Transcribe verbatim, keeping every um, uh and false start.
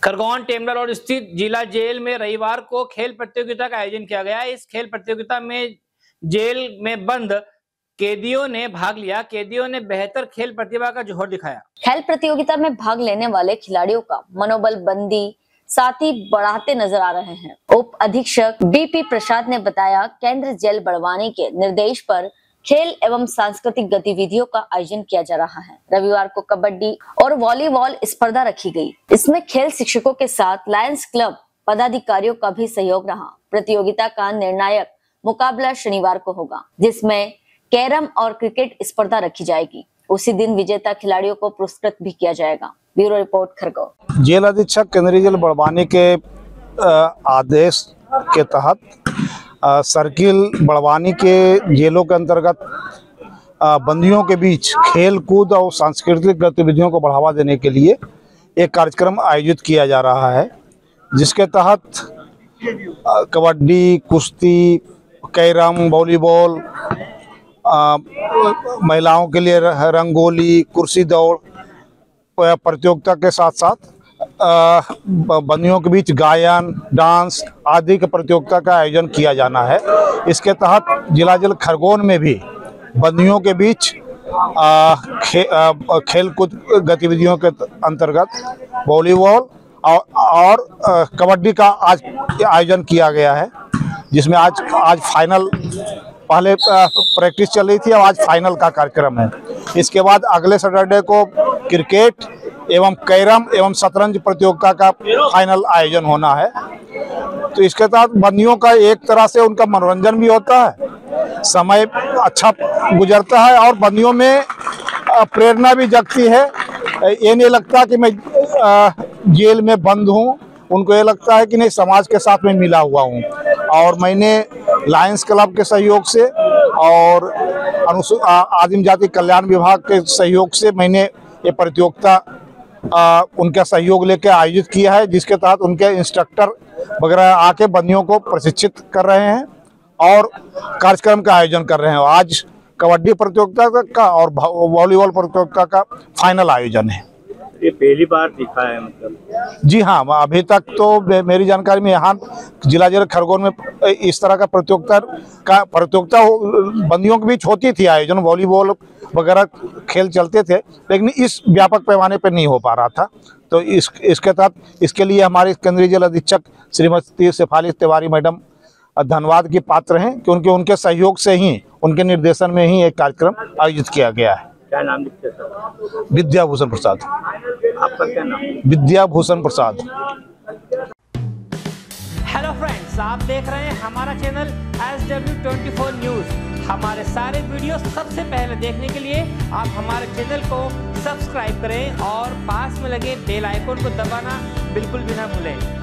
Khargone टेमरा road स्थित जिला jail में रविवार को खेल प्रतियोगिता का आयोजन किया गया। इस खेल प्रतियोगिता में जेल में बंद कैदियों ने भाग लिया। कैदियों ने बेहतर खेल प्रतिभा का जोहर दिखाया। खेल प्रतियोगिता में भाग लेने वाले खिलाड़ियों का मनोबल बंदी साथ ही बढ़ाते नजर आ रहे हैं। उप अधीक्षक बीपी प्रसाद ने बताया, केंद्र जेल बड़वानी के निर्देश पर खेल एवं सांस्कृतिक गतिविधियों का आयोजन किया जा रहा है। रविवार को कबड्डी और वॉलीबॉल स्पर्धा रखी गई। इसमें खेल शिक्षकों के साथ लायंस क्लब पदाधिकारियों का भी सहयोग रहा। प्रतियोगिता का निर्णायक मुकाबला शनिवार को होगा, जिसमें कैरम और क्रिकेट स्पर्धा रखी जाएगी। उसी दिन विजेता खिलाड़ियों को पुरस्कृत भी किया जाएगा। Bureau report Khargone. जेल अधीक्षक केंद्रीय जेल बड़वानी के आदेश के तहत सर्किल बड़वानी के जेलों के अंतर्गत बंदियों के बीच खेल कूद और सांस्कृतिक गतिविधियों को बढ़ावा देने के लिए एक कार्यक्रम आयोजित किया जा रहा है, जिसके तहत कबड्डी, कुश्ती, कैरम, वॉलीबॉल, महिलाओं के लिए रंगोली, कुर्सी दौड़ प्रतियोगिता के साथ साथ बंदियों के बीच गायन, डांस आदि के प्रतियोगिता का आयोजन किया जाना है। इसके तहत जिला जेल खरगोन में भी बंदियों के बीच खे, खेल कूद गतिविधियों के अंतर्गत वॉलीबॉल और, और कबड्डी का आज आयोजन किया गया है, जिसमें आज आज फाइनल पहले प्रैक्टिस चल रही थी और आज फाइनल का कार्यक्रम है। इसके बाद अगले सैटरडे को क्रिकेट एवं कैरम एवं शतरंज प्रतियोगिता का फाइनल आयोजन होना है। तो इसके तहत बंदियों का एक तरह से उनका मनोरंजन भी होता है, समय अच्छा गुजरता है और बंदियों में प्रेरणा भी जगती है। ये नहीं लगता कि मैं जेल में बंद हूँ, उनको ये लगता है कि नहीं, समाज के साथ में मिला हुआ हूँ। और मैंने लायंस क्लब के सहयोग से और अनुसूचित आदिम जाति कल्याण विभाग के सहयोग से मैंने ये प्रतियोगिता उनका सहयोग लेकर आयोजित किया है, जिसके तहत उनके इंस्ट्रक्टर वगैरह आके बंदियों को प्रशिक्षित कर रहे हैं और कार्यक्रम का आयोजन कर रहे हैं। आज कबड्डी प्रतियोगिता का और वॉलीबॉल प्रतियोगिता का फाइनल आयोजन है। ये पहली बार दिखा है मतलब? जी हाँ, अभी तक तो मेरी जानकारी में यहाँ जिला जेल खरगोन में इस तरह का प्रतियोगिता का प्रतियोगिता बंदियों के बीच होती थी आयोजन, वॉलीबॉल वगैरह खेल चलते थे, लेकिन इस व्यापक पैमाने पर नहीं हो पा रहा था। तो इस इसके तहत इसके लिए हमारे केंद्रीय जेल अधीक्षक श्रीमती शेफाली तिवारी मैडम धन्यवाद की पात्र हैं कि उनके उनके सहयोग से ही, उनके निर्देशन में ही एक कार्यक्रम आयोजित किया गया है। क्या नाम लिखते हैं सर? विद्याभूषण प्रसाद। आपका क्या नाम? विद्याभूषण प्रसाद। हेलो फ्रेंड्स, आप देख रहे हैं हमारा channel S W twenty four news. हमारे सारे वीडियो सबसे पहले देखने के लिए आप हमारे चैनल को सब्सक्राइब करें और पास में लगे बेल आइकन को दबाना बिल्कुल भी ना भूलें।